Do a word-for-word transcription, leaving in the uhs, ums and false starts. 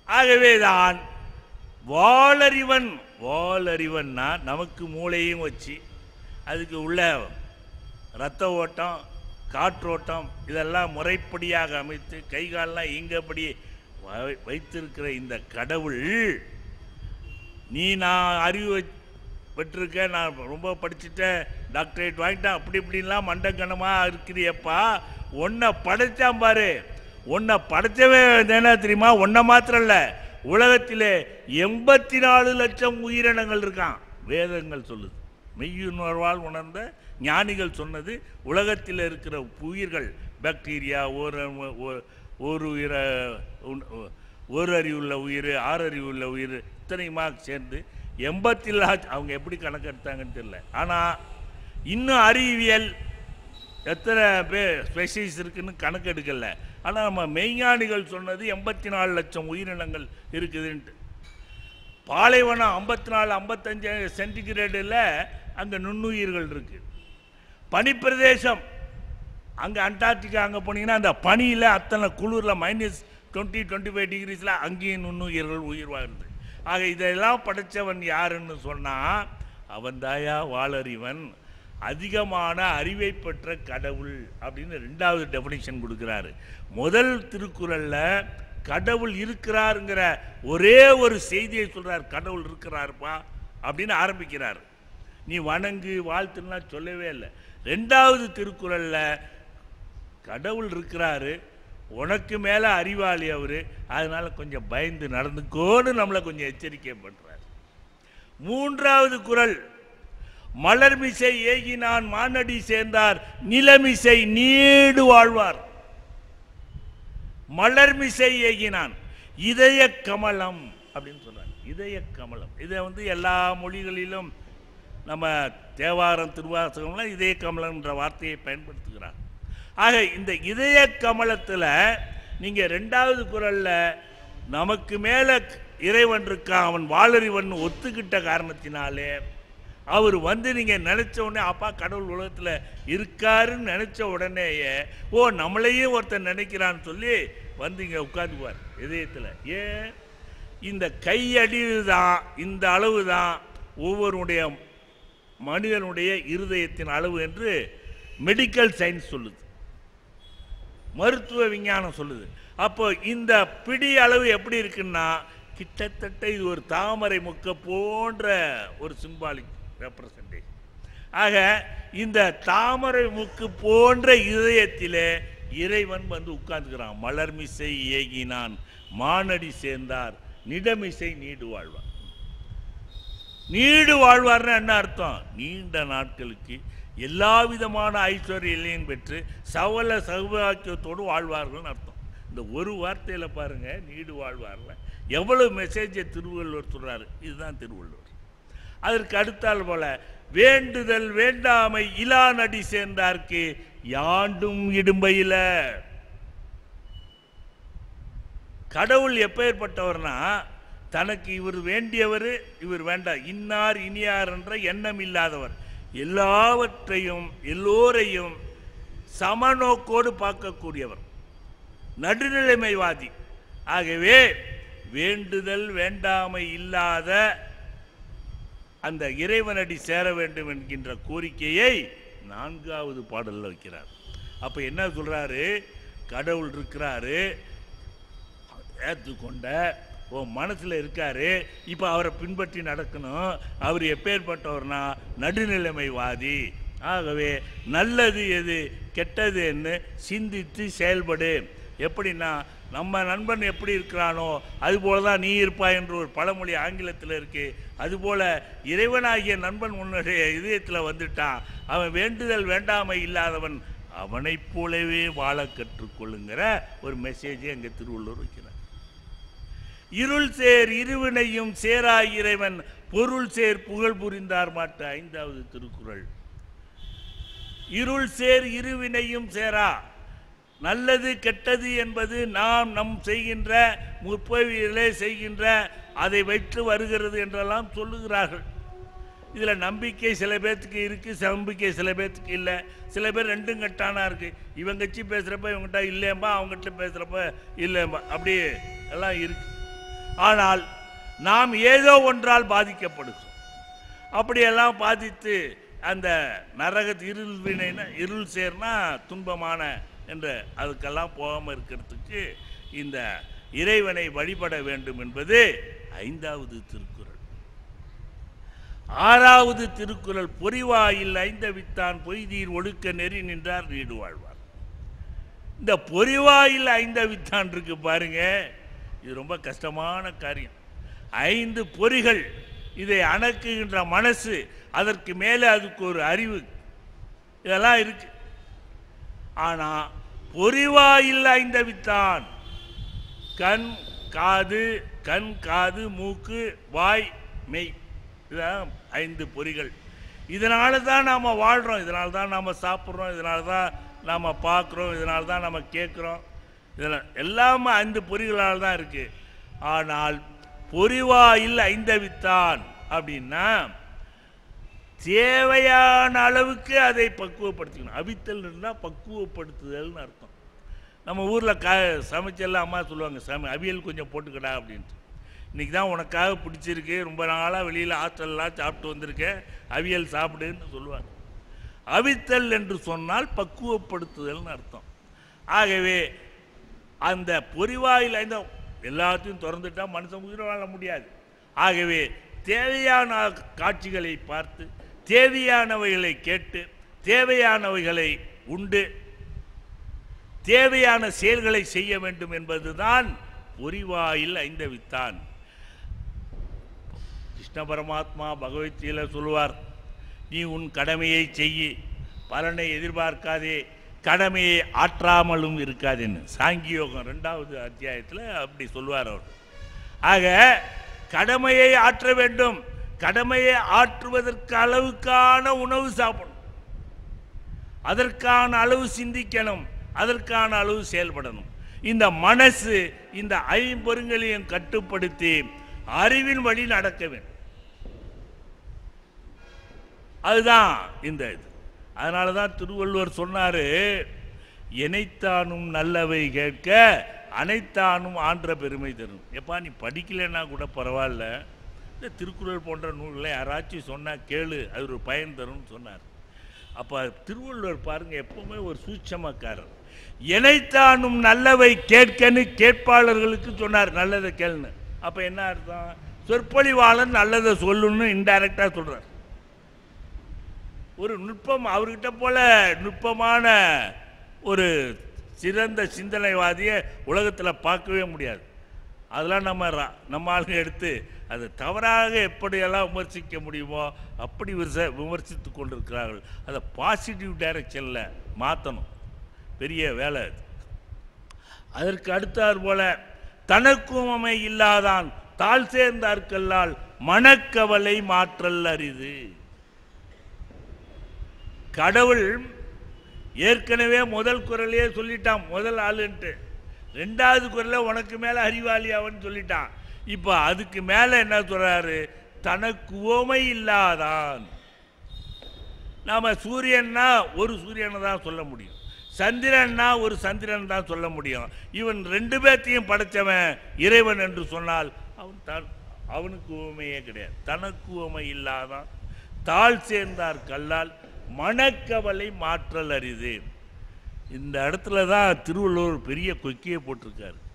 ஆகவேதான் வாளறிவன் வாளறிவன்னா நமக்கு மூளையும் வச்சு அதுக்கு உள்ள இரத்த ஓட்டம் காற்றோட்டம் இதெல்லாம் முறைப்படியாக அமைத்து கை காலெல்லாம் இங்கப்படி வைத்திருக்கிற இந்த கடவுள், நீ நான் அறிவு பெற்றிருக்கேன், நான் ரொம்ப படிச்சுட்டேன், டாக்டரேட் வாங்கிட்டேன், அப்படி இப்படின்லாம் மண்டக்கணமாக இருக்கிறியப்பா, உன்னை படைச்சான் பாரு. உன்னை படைச்சவே என்ன தெரியுமா? உன்னை மாத்திரம் இல்லை, உலகத்திலே எண்பத்தி நாலு லட்சம் உயிரினங்கள் இருக்கான். வேதங்கள் சொல்லுது, மெய்யுணர்வால் உணர்ந்த ஞானிகள் சொன்னது. உலகத்தில் இருக்கிற உயிர்கள், பாக்டீரியா, ஒரு ஒரு உயிர ஒரு அறிவுள்ள உயிர், ஆறு அறிவுள்ள உயிர், இத்தனையுமா சேர்ந்து எண்பத்தி லட்சம். அவங்க எப்படி கணக்கு எடுத்தாங்கன்னு தெரியல. ஆனால் இன்னும் அறிவியல் எத்தனை பேர் ஸ்பெஷிஸ் இருக்குன்னு கணக்கு எடுக்கலை. ஆனால் நம்ம மெய்ஞானிகள் சொன்னது எண்பத்தி நாலு லட்சம் உயிரினங்கள் இருக்குதுன்ட்டு. பாலைவனம் ஐம்பத்தி நாலு ஐம்பத்தஞ்சு சென்டிகிரேடில் அங்கே நுண்ணுயிர்கள் இருக்குது. பனிப்பிரதேசம் அங்கே அண்டார்டிகா அங்கே போனீங்கன்னா அந்த பனியில் அத்தனை குளிரில் மைனஸ் டுவெண்ட்டி டுவெண்ட்டி ஃபைவ் டிகிரிஸில் அங்கேயும் நுண்ணுயிர்கள் உயிர் வாழ்ந்து. ஆக இதெல்லாம் படைத்தவன் யாருன்னு சொன்னால் அவன் தாயா வாளறிவன், அதிகமான அறிவை பெற்ற கடவுள் அப்படின்னு ரெண்டாவது டெஃபினிஷன் கொடுக்குறாரு. முதல் திருக்குறளில் கடவுள் இருக்கிறாருங்கிற ஒரே ஒரு செய்தியை சொல்கிறார், கடவுள் இருக்கிறாருப்பா அப்படின்னு ஆரம்பிக்கிறார். நீ வணங்கு வாழ்த்துன்னா சொல்லவே இல்லை. ரெண்டாவது திருக்குறளில் கடவுள் இருக்கிறாரு, உனக்கு மேலே அறிவாளி அவர், அதனால் கொஞ்சம் பயந்து நடந்துக்கோன்னு நம்மளை கொஞ்சம் எச்சரிக்கை பண்ணுறார். மூன்றாவது குறள், மலர்மிசை ஏகினான் மானடி சேர்ந்தார் நிலமிசை நீடு வாழ்வார். மலர்மிசை ஏகினான், இதய கமலம் அப்படின்னு சொல்றாங்க. இதய கமலம் இதை வந்து எல்லா மொழிகளிலும் நம்ம தேவாரம் திருவாசகம்லாம் இதய கமலம்ன்ற வார்த்தையை பயன்படுத்துகிறார். ஆக இந்த இதய கமலத்தில் நீங்கள் ரெண்டாவது குறளில் நமக்கு மேலே இறைவன் இருக்கான், அவன் வாளறிவன் ஒத்துக்கிட்ட காரணத்தினாலே அவர் வந்து நீங்கள் நினச்ச உடனே அப்பா கடவுள் உலகத்தில் இருக்காருன்னு நினச்ச உடனேயே ஓ நம்மளையும் ஒருத்தர் நினைக்கிறான்னு சொல்லி வந்து இங்கே உட்காந்துக்குவார் இதயத்தில். ஏன்? இந்த கையடி தான், இந்த அளவு தான் ஒவ்வொருடைய மனிதனுடைய இருதயத்தின் அளவு என்று மெடிக்கல் சயின்ஸ் சொல்லுது, மருத்துவ விஞ்ஞானம் சொல்லுது. அப்போ இந்த பிடி அளவு எப்படி இருக்குன்னா கிட்டத்தட்ட இது ஒரு தாமரை முக்க போன்ற ஒரு சிம்பாலிக் ரெப்ரசன்டேஷன். ஆக இந்த தாமரை முக்கு போன்ற இதயத்திலே இறைவன் வந்து உட்கார்ந்துக்கிறான். மலர்மிசை ஏகினான் மானடி சேர்ந்தார் நிடமிசை நீடு வாழ்வார். நீடு வாழ்வார்னா என்ன அர்த்தம்? நீண்ட நாட்களுக்கு எல்லா விதமான ஐஸ்வர்யங்களையும் பெற்று சவல சௌபாக்கியத்தோடு வாழ்வார்கள்னு அர்த்தம். இந்த ஒரு வார்த்தையில் பாருங்க, நீடு வாழ்வார்ல எவ்வளவு மெசேஜை திருவள்ளுவர் சொல்றாரு. இதுதான் திருவள்ளுவர். அதற்கு அடுத்தால் போல வேண்டுதல் வேண்டாமை இலா நடி சேர்ந்தார்க்கு யாண்டும் இடும்பையில. கடவுள் எப்பேற்பட்டவர்னா தனக்கு இவர் வேண்டியவர் இவர் வேண்டாம், இன்னார் இனியார் என்ற எண்ணம் இல்லாதவர், எல்லாவற்றையும் எல்லோரையும் சமநோக்கோடு பார்க்கக்கூடியவர், நடுநிலைமைவாதி. ஆகவே வேண்டுதல் வேண்டாமை இல்லாத அந்த இறைவனடி சேர வேண்டும் என்கின்ற கோரிக்கையை நான்காவது பாடலில் வைக்கிறார். அப்போ என்ன சொல்றாரு? கடவுள் இருக்கிறாரு, ஏற்றுக்கொண்ட உன் மனசில் இருக்காரு, இப்போ அவரை பின்பற்றி நடக்கணும். அவர் எப்பேற்பட்டவர்னா நடுநிலைமைவாதி. ஆகவே நல்லது எது கெட்டது என்று சிந்தித்து செயல்படு. எப்படின்னா நம்ம நண்பன் எப்படி இருக்கிறானோ அதுபோல தான் நீ இருப்பாய் என்று ஒரு பழமொழி ஆங்கிலத்தில் இருக்கு. அதுபோல இறைவனாகிய நண்பன் உன்னுடைய இதயத்தில் வந்துட்டான், அவன் வேண்டுதல் வேண்டாமை இல்லாதவன், அவனைப் போலவே வாழ கற்றுக்கொள்ளுங்கிற ஒரு மெசேஜை அங்கே திருவள்ளுவர் வைக்கிறார். இருள் சேர் இருவினையும் சேராய் இறைவன் பொருள் சேர் புகழ் புரிந்தார் மாட்ட. ஐந்தாவது திருக்குறள். இருள் சேர் இருவினையும் சேரா, நல்லது கெட்டது என்பது நாம் நம் செய்கின்ற முற்பவியிலே செய்கின்ற அதை வைத்து வருகிறது என்றெல்லாம் சொல்லுகிறார்கள். இதில் நம்பிக்கை சில பேர்த்துக்கு இருக்குது, நம்பிக்கை சில பேர்த்துக்கு இல்லை. சில பேர் ரெண்டும் கட்டானா இருக்குது. இவங்க கட்சி பேசுகிறப்ப இவங்ககிட்ட இல்லையம்பா, அவங்ககிட்ட பேசுகிறப்ப இல்லையம்பா, அப்படி எல்லாம் இருக்குது. ஆனால் நாம் ஏதோ ஒன்றால் பாதிக்கப்படுகிறோம். அப்படியெல்லாம் பாதித்து அந்த நரக இருள் வினைனா இருள் சேர்னா துன்பமான என்ற அதுக்கெல்லாம் போகாமல் இருக்கிறதுக்கு இந்த இறைவனை வழிபட வேண்டும் என்பது ஐந்தாவது திருக்குறள். ஆறாவது திருக்குறள் பொறிவாயில் ஐந்தவித்தான் பொய்தீர் ஒழுக்க நெறி நின்றார் நீடு வாழ்வார். இந்த பொறிவாயில் ஐந்தவித்தான் இருக்கு பாருங்க, இது ரொம்ப கஷ்டமான காரியம். ஐந்து பொறிகள், இதை அணக்குகின்ற மனசு, அதற்கு மேலே அதுக்கு ஒரு அறிவு, இதெல்லாம் இருக்கு. ஆனா பொறிவாயில் ஐந்தவித்தான், கண் காது கண் காது மூக்கு வாய் மெய், இதுதான் ஐந்து பொறிகள். இதனால தான் நாம் வாழ்கிறோம், இதனால தான் நாம் சாப்பிட்றோம், இதனால தான் நாம் பார்க்குறோம், இதனால தான் நம்ம கேட்குறோம். இதெல்லாம் எல்லாமே ஐந்து பொறிகளால் தான் இருக்குது. ஆனால் பொறிவாயில் ஐந்தவித்தான் அப்படின்னா தேவையான அளவுக்கு அதை பக்குவப்படுத்திக்கணும். அவித்தல் இருந்தால் பக்குவப்படுத்துதல்னு அர்த்தம். நம்ம ஊரில் கா சமைச்செல்லாம் அம்மா சொல்லுவாங்க, சமை அவியல் கொஞ்சம் போட்டுக்கடா அப்படின்ட்டு. இன்றைக்கி தான் உனக்காக பிடிச்சிருக்கு, ரொம்ப நாளாக வெளியில் ஹாஸ்டல்லாம் சாப்பிட்டு வந்திருக்கேன், அவியல் சாப்பிடுன்னு சொல்லுவாங்க. அவித்தல் என்று சொன்னால் பக்குவப்படுத்துதல்னு அர்த்தம். ஆகவே அந்த பொறிவாயில் ஐந்த எல்லாத்தையும் திறந்துட்டால் மனுஷன் உயிரை வாழ முடியாது. ஆகவே தேவையான காட்சிகளை பார்த்து, தேவையானவைகளை கேட்டு, தேவையானவைகளை உண்டு, தேவையான செயல்களை செய்ய வேண்டும் என்பதுதான் பொறிவாயில் ஐந்தவித்தான். கிருஷ்ண பரமாத்மா பகவத்கீதையில சொல்லுவார், நீ உன் கடமையை செய்யி, பலனை எதிர்பார்க்காதே, கடமையை ஆற்றாமலும் இருக்காதுன்னு சாங்கியோகம் ரெண்டாவது அத்தியாயத்தில் அப்படி சொல்லுவார் அவர். ஆக கடமையை ஆற்ற வேண்டும், கடமையை ஆற்றுவதற்கு அளவுக்கான உணவு சாப்பிடணும், அதற்கான அளவு சிந்திக்கணும், அதற்கான அளவு செயல்படணும். இந்த மனசு இந்த ஐம்பொருங்களையும் கட்டுப்படுத்தி அறிவின் வழி நடக்க வேண்டும். அதுதான் இந்த இது. அதனால தான் திருவள்ளுவர் சொன்னார், எனைத்தானும் நல்லவை கேட்க அனைத்தானும் ஆன்ற பெருமை தரும். எப்பா நீ படிக்கலைன்னா கூட பரவாயில்ல, இந்த திருக்குறள் போன்ற நூல்களை யாராச்சும் சொன்னால் கேளு, அது ஒரு பயன் தரும்னு சொன்னார். அப்போ திருவள்ளுவர் பாருங்க, எப்பவுமே ஒரு சூட்சமக்காரர். எனைத்தானும் நல்லவை கேட்கன்னு கேட்பாளர்களுக்கு சொன்னார், நல்லதை கேளுன்னு. அப்போ என்ன அர்த்தம்? சொற்பொழிவாளன் நல்லதை சொல்லுன்னு இன்டைரக்டாக சொல்கிறார். ஒரு நுட்பம் அவர்கிட்ட போல நுட்பமான ஒரு சிறந்த சிந்தனைவாதியை உலகத்தில் பார்க்கவே முடியாது. அதெல்லாம் நம்ம நம்ம ஆளுங்க எடுத்து அதை தவறாக எப்படியெல்லாம் விமர்சிக்க முடியுமோ அப்படி விமர்ச விமர்சித்து கொண்டிருக்கிறார்கள். அதை பாசிட்டிவ் டைரக்ஷனில் மாற்றணும், பெரிய வேலை. அதற்கு அடுத்தாற் போல தனக்குமை இல்லாதான் தாழ் சேர்ந்தார்கல்லால் மனக்கவலை மாற்றல் அரிது. கடவுள் ஏற்கனவே முதல் குரலையே சொல்லிட்டான், முதல் ஆளுன்ட்டு. ரெண்டாவது குரலை உனக்கு மேலே அறிவாளி அவன் சொல்லிட்டான். இப்போ அதுக்கு மேலே என்ன சொல்றாரு? தனக்கு உவமை இல்லாதான். நாம சூரியன்னா ஒரு சூரியனை தான் சொல்ல முடியும், சந்திரன்னா ஒரு சந்திரன் தான் சொல்ல முடியும். இவன் ரெண்டு பேர்த்தையும் படைத்தவன் இறைவன் என்று சொன்னால் அவன் தான், அவனுக்கு உவமையே கிடையாது. தனக்கு உவமை இல்லாதான் தாழ் சேர்ந்தார் கல்லால் மனக்கவலை மாற்றல் அரிது. இந்த இடத்துல தான் திருவள்ளுவர் பெரிய கொக்கியை போட்டிருக்காரு.